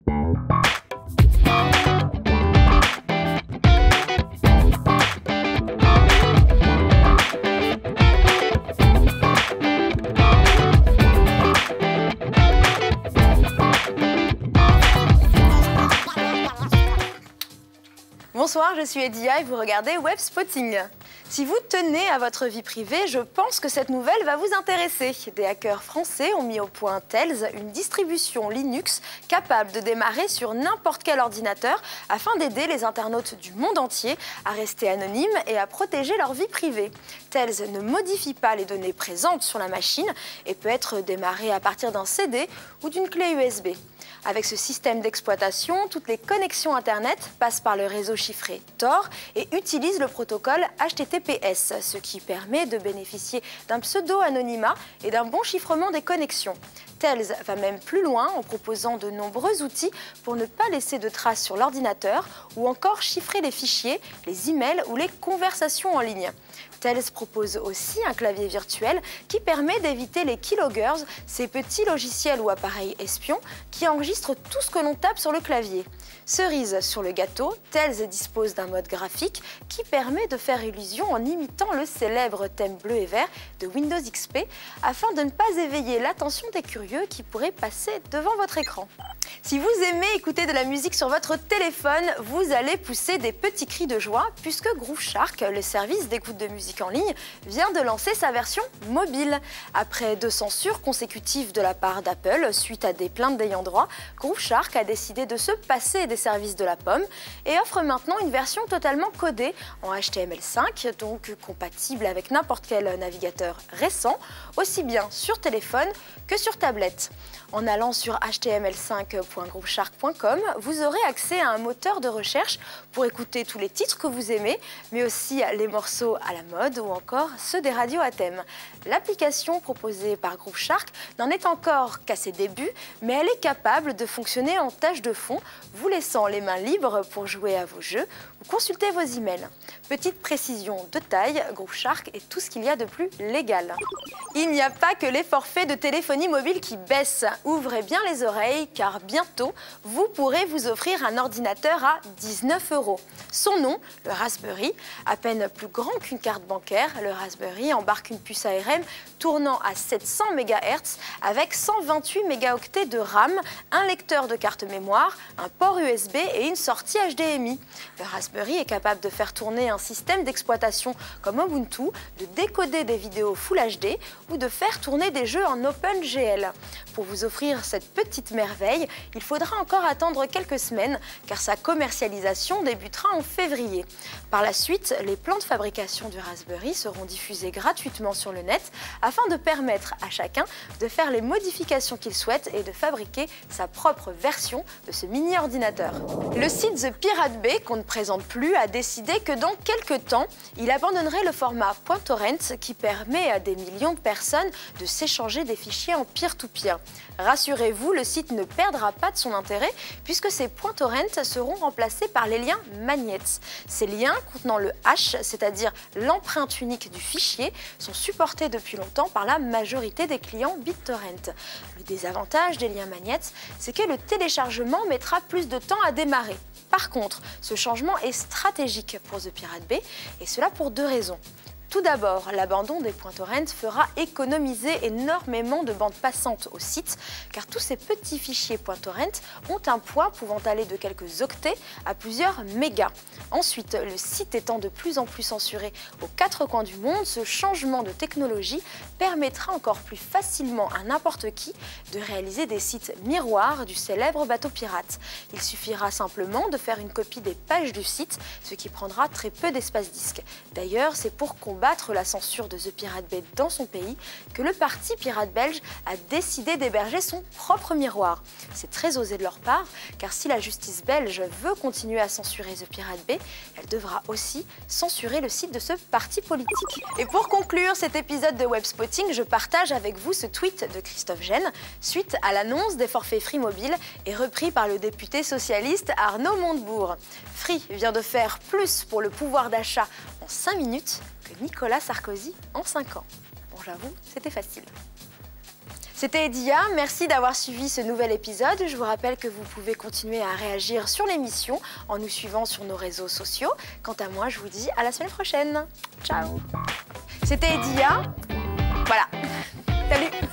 Bonsoir, je suis Edia et vous regardez Webspotting. Si vous tenez à votre vie privée, je pense que cette nouvelle va vous intéresser. Des hackers français ont mis au point Tails, une distribution Linux capable de démarrer sur n'importe quel ordinateur afin d'aider les internautes du monde entier à rester anonymes et à protéger leur vie privée. Tails ne modifie pas les données présentes sur la machine et peut être démarré à partir d'un CD ou d'une clé USB. Avec ce système d'exploitation, toutes les connexions Internet passent par le réseau chiffré Tor et utilisent le protocole HTTPS, ce qui permet de bénéficier d'un pseudo-anonymat et d'un bon chiffrement des connexions. Tails va même plus loin en proposant de nombreux outils pour ne pas laisser de traces sur l'ordinateur ou encore chiffrer les fichiers, les emails ou les conversations en ligne. Tails propose aussi un clavier virtuel qui permet d'éviter les keyloggers, ces petits logiciels ou appareils espions qui enregistrent tout ce que l'on tape sur le clavier. Cerise sur le gâteau, Tails dispose d'un mode graphique qui permet de faire illusion en imitant le célèbre thème bleu et vert de Windows XP afin de ne pas éveiller l'attention des curieux qui pourraient passer devant votre écran. Si vous aimez écouter de la musique sur votre téléphone, vous allez pousser des petits cris de joie puisque Grooveshark, le service d'écoute de musique en ligne, vient de lancer sa version mobile. Après 2 censures consécutives de la part d'Apple suite à des plaintes d'ayants droit, Grooveshark a décidé de se passer des services de la pomme et offre maintenant une version totalement codée en HTML5, donc compatible avec n'importe quel navigateur récent, aussi bien sur téléphone que sur tablette. En allant sur html5.grooveshark.com, vous aurez accès à un moteur de recherche pour écouter tous les titres que vous aimez, mais aussi les morceaux à la mode ou encore ceux des radios à thème. L'application proposée par Grooveshark n'en est encore qu'à ses débuts, mais elle est capable de fonctionner en tâche de fond, vous laissant les mains libres pour jouer à vos jeux ou consulter vos emails. Petite précision de taille, Grooveshark est tout ce qu'il y a de plus légal. Il n'y a pas que les forfaits de téléphonie mobile qui baissent. Ouvrez bien les oreilles car bientôt, vous pourrez vous offrir un ordinateur à 19 €. Son nom, le Raspberry, à peine plus grand qu'une carte bancaire, le Raspberry embarque une puce ARM tournant à 700 MHz avec 128 mégaoctets de RAM, un lecteur de carte mémoire, un port USB et une sortie HDMI. Le Raspberry est capable de faire tourner un système d'exploitation comme Ubuntu, de décoder des vidéos Full HD ou de faire tourner des jeux en OpenGL. Pour vous offrir cette petite merveille, il faudra encore attendre quelques semaines car sa commercialisation débutera en février. Par la suite, les plans de fabrication du Raspberry seront diffusés gratuitement sur le net afin de permettre à chacun de faire les modifications qu'il souhaite et de fabriquer sa propre version de ce mini-ordinateur. Le site The Pirate Bay, qu'on ne présente plus, a décidé que dans quelques temps, il abandonnerait le format .torrent qui permet à des millions de personnes de s'échanger des fichiers en peer-to-peer. Rassurez-vous, le site ne perdra pas de son intérêt puisque ces .torrent seront remplacés par les liens magnets. Ces liens contenant le hash, c'est-à-dire l'empreinte unique du fichier, sont supportés depuis longtemps par la majorité des clients BitTorrent. Le désavantage des liens magnets, c'est que le téléchargement mettra plus de temps à démarrer. Par contre, ce changement est stratégique pour The Pirate Bay et cela pour 2 raisons. Tout d'abord, l'abandon des .torrent fera économiser énormément de bandes passantes au site, car tous ces petits fichiers .torrent ont un poids pouvant aller de quelques octets à plusieurs mégas. Ensuite, le site étant de plus en plus censuré aux 4 coins du monde, ce changement de technologie permettra encore plus facilement à n'importe qui de réaliser des sites miroirs du célèbre bateau pirate. Il suffira simplement de faire une copie des pages du site, ce qui prendra très peu d'espace disque. D'ailleurs, c'est pour combattre la censure de The Pirate Bay dans son pays que le parti pirate belge a décidé d'héberger son propre miroir. C'est très osé de leur part, car si la justice belge veut continuer à censurer The Pirate Bay, elle devra aussi censurer le site de ce parti politique. Et pour conclure cet épisode de Webspotting, je partage avec vous ce tweet de Christophe Gène suite à l'annonce des forfaits Free Mobile et repris par le député socialiste Arnaud Montebourg. Free vient de faire plus pour le pouvoir d'achat en 5 minutes que Nicolas Sarkozy en 5 ans. Bon, j'avoue, c'était facile. C'était Edia, merci d'avoir suivi ce nouvel épisode. Je vous rappelle que vous pouvez continuer à réagir sur l'émission en nous suivant sur nos réseaux sociaux. Quant à moi, je vous dis à la semaine prochaine. Ciao. C'était Edia. Voilà. Salut.